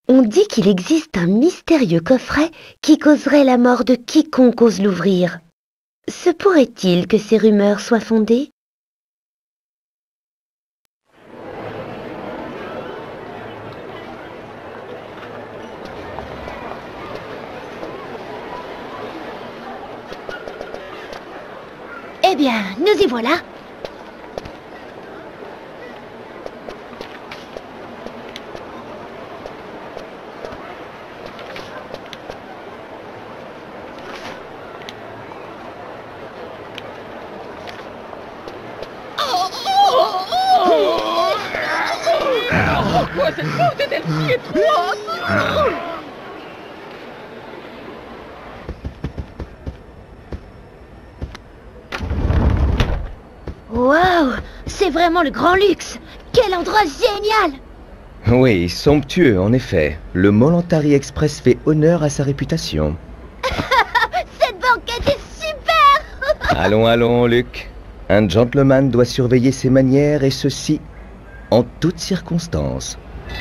On dit qu'il existe un mystérieux coffret qui causerait la mort de quiconque ose l'ouvrir. Se pourrait-il que ces rumeurs soient fondées? Eh bien, nous y voilà. Pourquoi cette porte est-elle si étroite? Waouh, c'est vraiment le grand luxe. Quel endroit génial! Oui, somptueux en effet. Le Mollantari Express fait honneur à sa réputation. Cette banquette est super! Allons, allons, Luc. Un gentleman doit surveiller ses manières et ceci en toutes circonstances.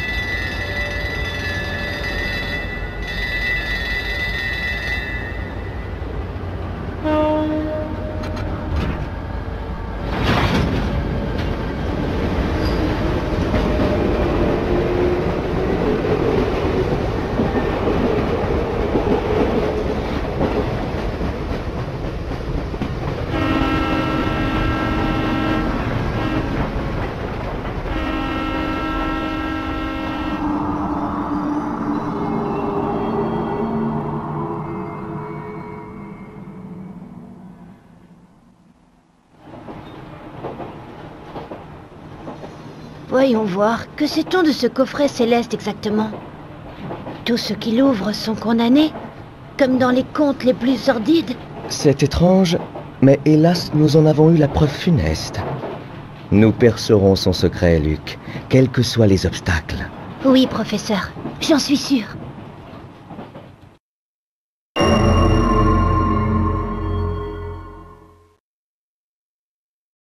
Voyons voir, que sait-on de ce coffret céleste exactement? Tous ceux qui l'ouvrent sont condamnés, comme dans les contes les plus sordides. C'est étrange, mais hélas, nous en avons eu la preuve funeste. Nous percerons son secret, Luc, quels que soient les obstacles. Oui, professeur, j'en suis sûre.